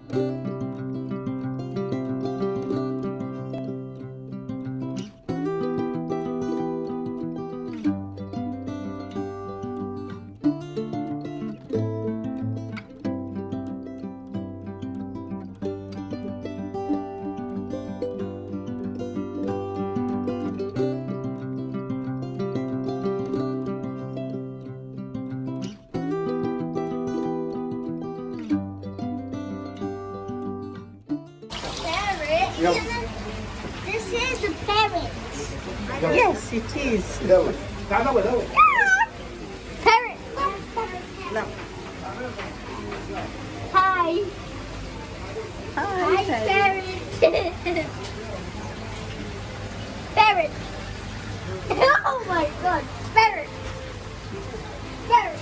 Yep. This is a parrot. Yes, it is. Đâu? Cá đâu ở đâu? Parrot. No. Hi. Hi, Parrot. Parrot. Oh my God, parrot. Parrot.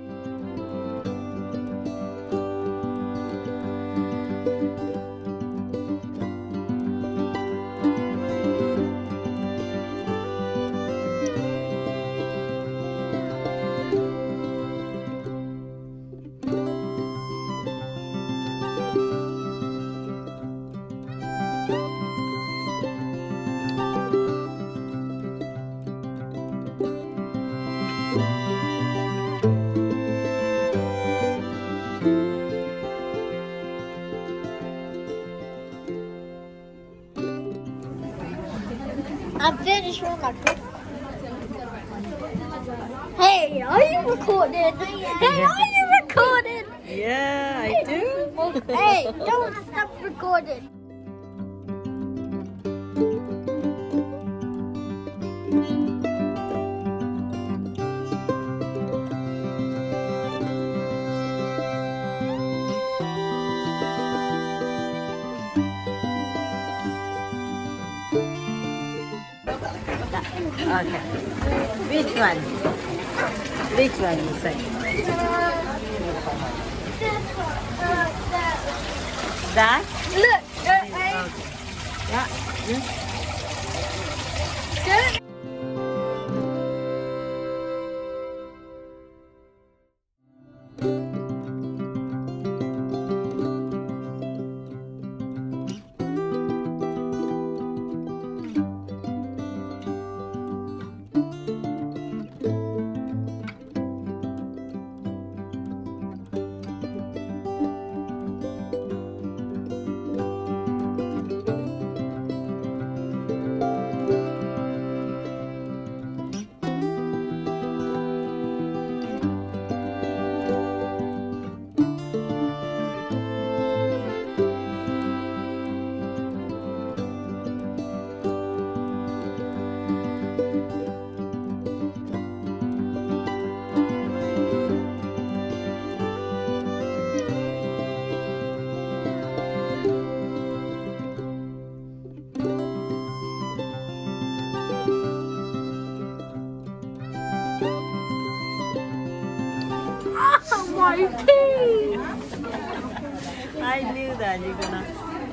I'm finished with my book. Hey, are you recording? Hey, are you recording? Yeah, I do. Hey, don't stop recording. Okay. Which one? Which one you say? That? Look, Yeah. my teeth. I knew that you're gonna.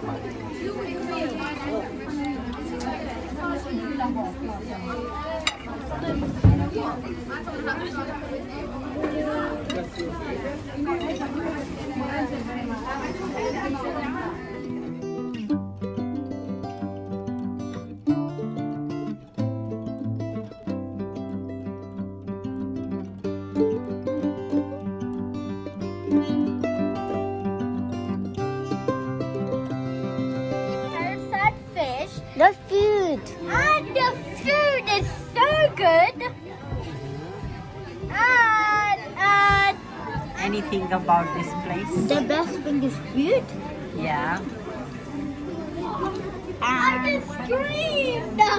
The food. And the food is so good. And Anything about this place? the best thing is food. Yeah. I just screamed.